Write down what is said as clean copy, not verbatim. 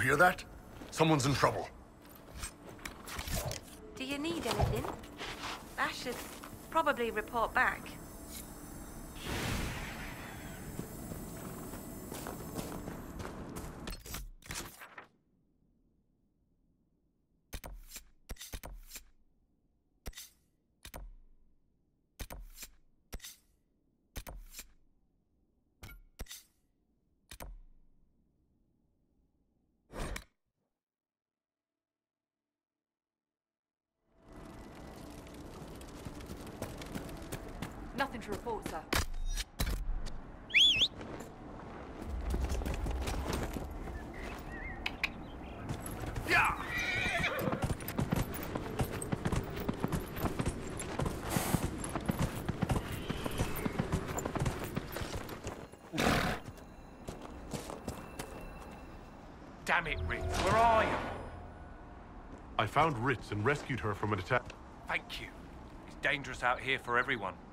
hear that? Someone's in trouble. Do you need anything? I should probably report back. Nothing to report, sir. Yeah! Damn it, Ritz, where are you? I found Ritz and rescued her from an attack. Thank you. It's dangerous out here for everyone.